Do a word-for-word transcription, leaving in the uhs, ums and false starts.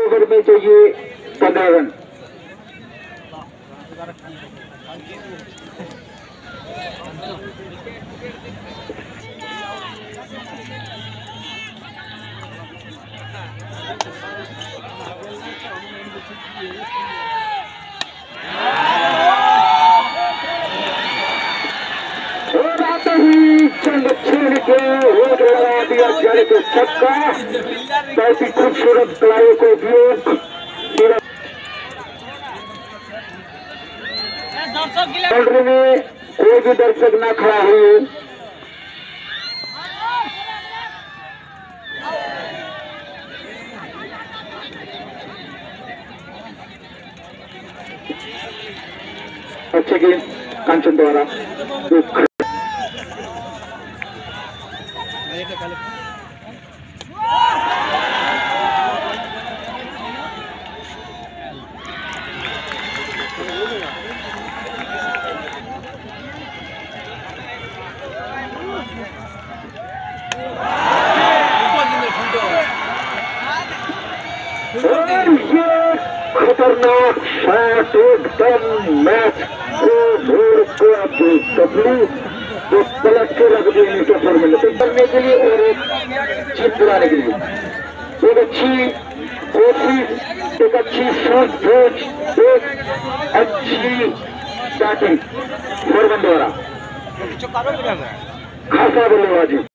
Over में चाहिए पंद्रह रन। और आते ही चंद छीन के रोड लगा दिया जाने के छक्का। बहुत ही खूबसूरत खिलाड़ियों को उपयोग बाउंड्री में कोई भी दर्शक न खड़ा हुए। अच्छे गेंद कांचन द्वारा खतरनाक शॉट एकदम मैच को मोड़ को आपकी तकलीफ जो पलट के रख दी इनके फॉर्मेट करने के लिए और एक जीत दिलाने के लिए एक अच्छी कोशिश, एक अच्छी सूझबूझ, एक अच्छी बैटिंग फॉर्मन द्वारा खासा बल्लेबाजी।